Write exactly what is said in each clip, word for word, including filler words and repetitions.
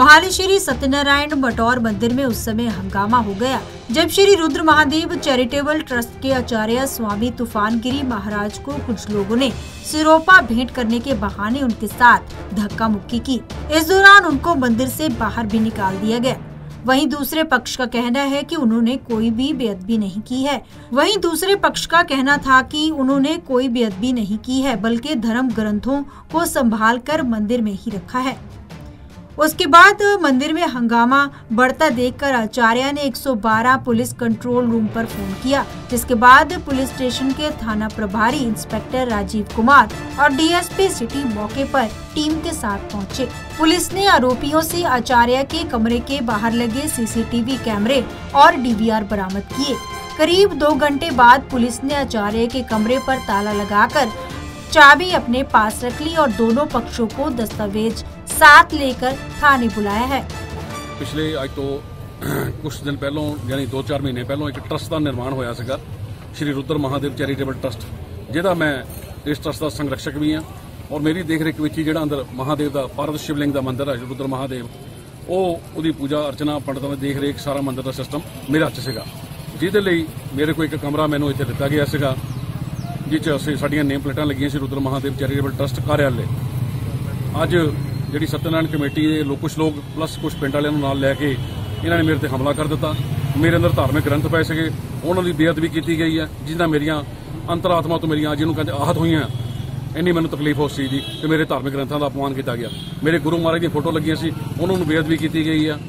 मोहाली श्री सत्यनारायण बटौर मंदिर में उस समय हंगामा हो गया जब श्री रुद्र महादेव चैरिटेबल ट्रस्ट के आचार्य स्वामी तूफानगिरी महाराज को कुछ लोगों ने सिरोपा भेंट करने के बहाने उनके साथ धक्का मुक्की की। इस दौरान उनको मंदिर से बाहर भी निकाल दिया गया। वहीं दूसरे पक्ष का कहना है कि उन्होंने कोई भी बेअदबी नहीं की है। वहीं दूसरे पक्ष का कहना था कि उन्होंने कोई बेअदबी नहीं की है, बल्कि धर्म ग्रंथों को संभाल कर मंदिर में ही रखा है। उसके बाद मंदिर में हंगामा बढ़ता देखकर आचार्य ने एक सौ बारह पुलिस कंट्रोल रूम पर फोन किया, जिसके बाद पुलिस स्टेशन के थाना प्रभारी इंस्पेक्टर राजीव कुमार और डीएसपी सिटी मौके पर टीम के साथ पहुंचे। पुलिस ने आरोपियों से आचार्य के कमरे के बाहर लगे सीसीटीवी कैमरे और डीवीआर बरामद किए। करीब दो घंटे बाद पुलिस ने आचार्य के कमरे पर ताला लगाकर चाबी अपने पास रख ली और दोनों पक्षों को दस्तावेज साथ लेकर थाने बुलाया है। पिछले आज तो कुछ दिन पहलों यानी दो चार महीने पहलों एक ट्रस्ट का निर्माण होया सीगा, श्री रुद्र महादेव चैरिटेबल ट्रस्ट, जिहदा मैं इस ट्रस्ट का संरक्षक भी हाँ और मेरी देख रेख विच जिहड़ा अंदर महादेव का पारद शिवलिंग का मंदिर है रुद्र महादेव, ਉਹ ਉਹਦੀ पूजा अर्चना पंडितों की देख रेख सारा मंदिर का सिस्टम मेरे हथ सीगा, जिहदे लई मेरे को एक कमरा मैनूं इत्थे दिता गया सीगा, जिस असीं साडीआं नेम प्लेटां लगियां सी रुद्र महादेव चैरिटेबल ट्रस्ट कार्यालय। अज जिहड़ी सत्यनारायण कमेटी के लोग कुछ लोग प्लस कुछ पिंड वालियां नूं नाल लैके इन्हां ने मेरे ते हमला कर दिता। मेरे अंदर धार्मिक ग्रंथ पए सीगे, उन्हां दी बेअदबी कीती गई है, जिन्हां मेरियां अंतरात्मा तो मेरियां जिन्हों कहते आहत हुई इन्नी मैनूं तकलीफ उस चीज़ की कि मेरे धार्मिक ग्रंथों का अपमान किया गया। मेरे गुरु महाराज दी फोटो लगियां सी, उन्होंने बेअदबी की गई है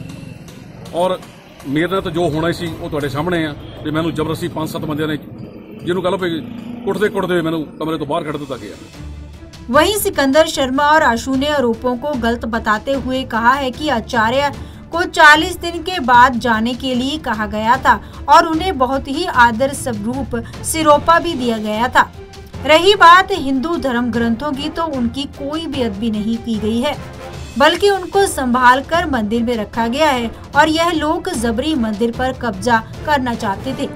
और मेरे नाल तो जो होना सी वो तुहाडे सामने है कि मैनूं जबरदस्ती पांच सत्त बंदियां ने जिन्हों कह लो भी कुटदे कुटदे मैनूं कमरे तो बाहर कढ़ दिता गया। वहीं सिकंदर शर्मा और आशु ने आरोपों को गलत बताते हुए कहा है कि आचार्य को चालीस दिन के बाद जाने के लिए कहा गया था और उन्हें बहुत ही आदर स्वरूप सिरोपा भी दिया गया था। रही बात हिंदू धर्म ग्रंथों की, तो उनकी कोई बेअदबी नहीं की गई है, बल्कि उनको संभाल कर मंदिर में रखा गया है और यह लोग जबरी मंदिर पर कब्जा करना चाहते थे।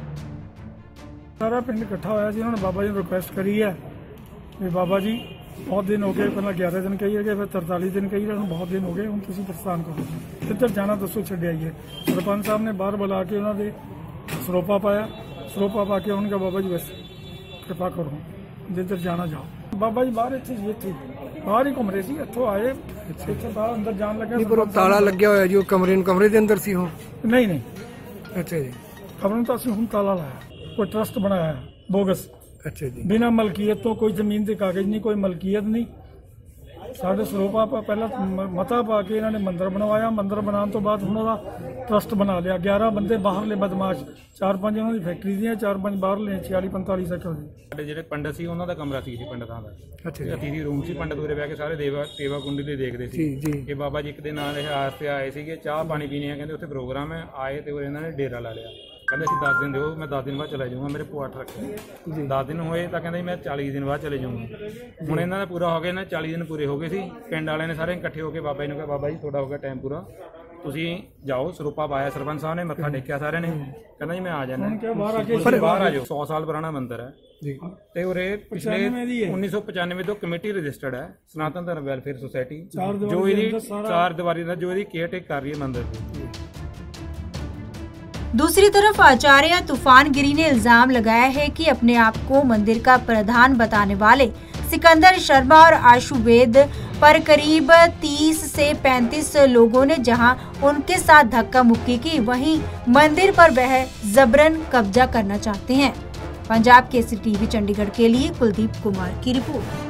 सारा पिंड इकट्ठा होया जी, उन्होंने बाबा जी ने रिक्वेस्ट करी है भी बाबा जी बहुत दिन हो गए, पहले ग्यारह दिन कही है, फिर तरतालीस दिन कही है, बहुत दिन हो गए, हम तुम प्रस्थान करो, जिधर जाना दसो छड्डे आइए। सरपंच साहब ने बाहर बुला के उन्होंने सरोपा पाया, सरोपा पा के उन्होंने कहा बाबा जी बस कृपा करो, जिधर जाना जाओ। बाबा जी बाहर इतने जी थे, बाहर ही घूम रहे थे, इतों आए इतने बाहर अंदर जान लगे। ताला लग्या होया जी, कमरे कमरे के अंदर सी हो? नहीं नहीं, अच्छा जी, कमरे तो असं हम ताला लाया, कोई ट्रस्ट बनाया है बोगस, अच्छा जी, बिना मलकीयत तो, कोई जमीन के कागज नहीं, कोई मलकीयत नहीं। साढ़े सरोपा पहला मता पा के इन्होंने मंदिर बनवाया, मंदिर बनाने तो बाद उन्होंने ट्रस्ट बना लिया। ग्यारह बंदे बाहरले बदमाश, चार पांच उन्होंने फैक्ट्री दी, चार पांच बाहरले, छियाली पंतालीस एकड़ ਸਾਡੇ ਜਿਹੜੇ ਪੰਡਤ ਸੀ ਉਹਨਾਂ ਦਾ ਕਮਰਾ ਸੀ ਪੰਡਤਾਂ ਦਾ। ਅੱਛਾ ਜੀ, ਅਤੀਥੀ ਰੂਮ ਸੀ, ਪੰਡਤ ਉਰੇ ਬਹਿ ਕੇ ਸਾਰੇ ਦੇਵਾ ਸੇਵਾ ਕੁੰਡੀ ਦੇ ਦੇਖਦੇ ਸੀ ਕਿ ਬਾਬਾ ਜੀ ਇੱਕ ਦੇ ਨਾਲ ਇਹ ਆਸਤੇ ਆਏ ਸੀਗੇ ਚਾਹ ਪਾਣੀ ਪੀਣੇ ਆ, ਕਹਿੰਦੇ ਉੱਥੇ ਪ੍ਰੋਗਰਾਮ ਹੈ, ਆਏ ਤੇ ਇਹਨਾਂ ਨੇ ਡੇਰਾ ਲਾ ਲਿਆ। ਕਹਿੰਦੇ ਅਸੀਂ ਦਸ ਦਿਨ ਦਿਓ, ਮੈਂ ਦਸ ਦਿਨ ਬਾਅਦ ਚਲਾ ਜਾਊਂਗਾ, ਮੇਰੇ ਪੁਆਟ ਰੱਖਿਆ। ਦਸ ਦਿਨ ਹੋਏ ਤਾਂ ਕਹਿੰਦੇ ਮੈਂ ਚਾਲੀ ਦਿਨ ਬਾਅਦ ਚਲੇ ਜਾਊਂਗਾ। ਹੁਣ ਇਹਨਾਂ ਦਾ ਪੂਰਾ ਹੋ ਗਿਆ, ਇਹਨਾਂ ਚਾਲੀ ਦਿਨ ਪੂਰੇ ਹੋ ਗਏ ਸੀ। ਪਿੰਡ ਵਾਲਿਆਂ ਨੇ ਸਾਰੇ ਇਕੱਠੇ ਹੋ ਕੇ ਬਾਬਾ ਜੀ ਨੂੰ ਕਿਹਾ ਬਾਬਾ ਜੀ ਤੁਹਾਡਾ ਹੋ ਗਿਆ ਟਾਈਮ ਪੂਰਾ, ਤੁਸੀਂ ਜਾਓ। ਸਰੂਪਾ ਪਾਇਆ ਸਰਪੰਚ ਸਾਹਿਬ ਨੇ, ਮੱਥਾ ਟੇਕਿਆ ਸਾਰਿਆਂ ਨੇ, ਕਹਿੰਦਾ ਜੀ ਮੈਂ ਆ ਜਾਣਾ, ਬਾਹਰ ਆ ਜਾਓ। ਸੌ ਸਾਲ ਪੁਰਾਣਾ ਮੰਦਿਰ ਹੈ ਤੇ ਉਰੇ ਪਿਛਲੇ उन्नीस सौ पचानवे ਤੋਂ ਕਮੇਟੀ ਰਜਿਸਟਰਡ ਹੈ ਸਨਾਤਨ ਧਰਮ ਵੈਲਫੇਅਰ ਸੁਸਾਇਟੀ, ਜੋ ਇਹਦੀ ਚਾਰ ਦੀਵਾਰੀ ਦਾ ਜੋ ਇਹਦੀ ਕੇਅਰ ਟੇਕ ਕਰ ਰਹੀ है मंदिर की। दूसरी तरफ आचार्य तूफानगिरी ने इल्जाम लगाया है कि अपने आप को मंदिर का प्रधान बताने वाले सिकंदर शर्मा और आशु वेद पर करीब तीस से पैंतीस लोगों ने जहां उनके साथ धक्का मुक्की की, वहीं मंदिर पर वह जबरन कब्जा करना चाहते हैं। पंजाब केसरी टीवी चंडीगढ़ के लिए कुलदीप कुमार की रिपोर्ट।